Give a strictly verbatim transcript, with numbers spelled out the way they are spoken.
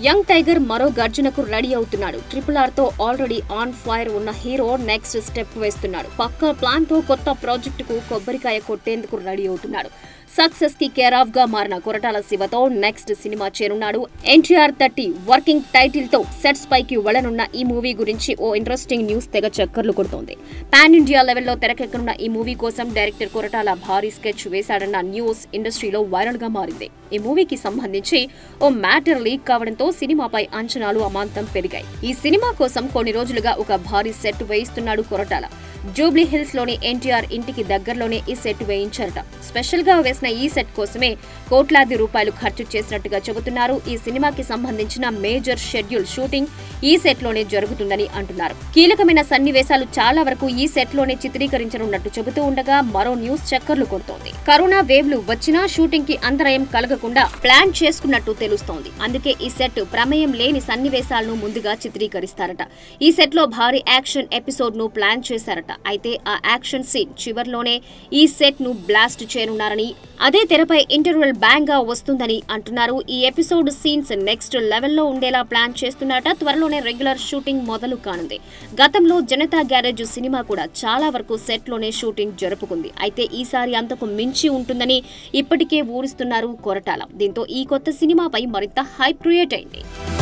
Young tiger మరో గర్జనకు ready అవుతున్నాడు. ట్రిపుల్ ఆర్ తో ఆల్రెడీ ఆన్ ఫైర్ ఉన్న హీరో నెక్స్ట్ స్టెప్ వేస్తున్నాడు. పక్కా ప్లాన్ తో కొత్త ప్రాజెక్టుకు కొబ్బరికాయ కొట్టేందుకు రెడీ అవుతున్నాడు. సక్సెస్ కి కేర్ ఆఫ్ గా మారిన కొరటాల శివతో నెక్స్ట్ సినిమా చేరున్నాడు. ఎన్టీఆర్ థర్టీ వర్కింగ్ టైటిల్ తో సెట్స్ పైకి వెళ్లనున్న ఈ మూవీ గురించి ఓ ఇంట్రెస్టింగ్ న్యూస్ తెగ చక్కర్లు కొడుతోంది. పాన్ ఇండియా లెవెల్లో తెరకెక్కనున్న ఈ మూవీ కోసం డైరెక్టర్ కొరటాల భారీ స్కెచ్ వేశాడన్న న్యూస్ ఇండస్ట్రీలో వైరల్ గా మారింది. ఈ మూవీకి సంబంధించి ఓ మ్యాటర్ లీక్ కావడంతో సినిమాపై అంచనాలు అమాంతం పెరిగాయి. ఈ సినిమా కోసం కొన్ని రోజులుగా ఒక భారీ సెట్ వేయిస్తున్నాడు కొరటాల. జూబ్లీ హిల్స్ లోని ఎన్టీఆర్ ఇంటికి దగ్గరలోనే ఈ సెట్ వేయించారట. స్పెషల్ గా వేసిన ఈ సెట్ కోసమే కోట్లాది రూపాయలు ఖర్చు చేసినట్టుగా చెబుతున్నారు. ఈ సినిమాకి సంబంధించిన మేజర్ షెడ్యూల్ షూటింగ్ ఈ సెట్ లోనే జరుగుతుందని అంటున్నారు. కీలకమైన సన్నివేశాలు చాలా వరకు ఈ సెట్ లోనే చిత్రీకరించనున్నట్టు చెబుతూ ఉండగా మరో న్యూస్ చక్కర్లు కొడుతోంది. కరోనా వేవ్లు వచ్చినా షూటింగ్ కి అంతరాయం కలగకుండా ప్లాన్ చేసుకున్నట్టు తెలుస్తోంది. అందుకే ఈ సెట్ ప్రమేయం లేని సన్నివేశాలను ముందుగా చిత్రీకరిస్తారట. ఈ సెట్ లో భారీ యాక్షన్ ఎపిసోడ్ ను ప్లాన్ చేశారట. అయితే ఆ యాక్షన్ సీన్ చివర్లోనే ఈ సెట్ ను బ్లాస్ట్ చేయనున్నారని, అదే తెరపై ఇంటర్వెల్ బ్యాంగ్ గా వస్తుందని అంటున్నారు. ఈ ఎపిసోడ్ సీన్స్ నెక్స్ట్ లెవెల్లో ఉండేలా ప్లాన్ చేస్తున్నారట. త్వరలోనే రెగ్యులర్ షూటింగ్ మొదలు కానుంది. గతంలో జనతా గ్యారేజ్ సినిమా కూడా చాలా వరకు సెట్ లోనే షూటింగ్ జరుపుకుంది. అయితే ఈసారి అంతకు మించి ఉంటుందని ఇప్పటికే ఊరిస్తున్నారు కొరటాల. దీంతో ఈ కొత్త సినిమాపై మరింత హైప్ క్రియేట్ అయింది.